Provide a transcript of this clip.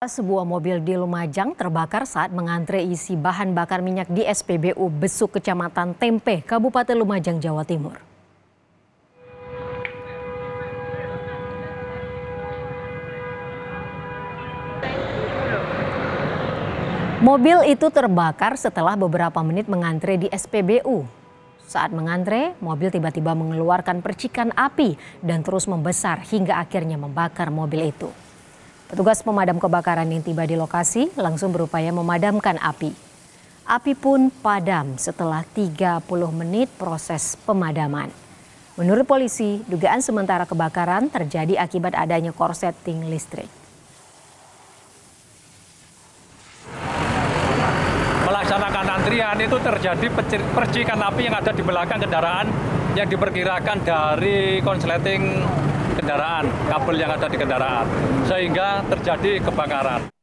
Sebuah mobil di Lumajang terbakar saat mengantre isi bahan bakar minyak di SPBU Besuk, Kecamatan Tempe, Kabupaten Lumajang, Jawa Timur. Mobil itu terbakar setelah beberapa menit mengantre di SPBU. Saat mengantre, mobil tiba-tiba mengeluarkan percikan api dan terus membesar hingga akhirnya membakar mobil itu. Petugas pemadam kebakaran yang tiba di lokasi langsung berupaya memadamkan api. Api pun padam setelah 30 menit proses pemadaman. Menurut polisi, dugaan sementara kebakaran terjadi akibat adanya korsleting listrik. Melaksanakan antrian itu terjadi percikan api yang ada di belakang kendaraan yang diperkirakan dari konsleting kendaraan, kabel yang ada di kendaraan, sehingga terjadi kebakaran.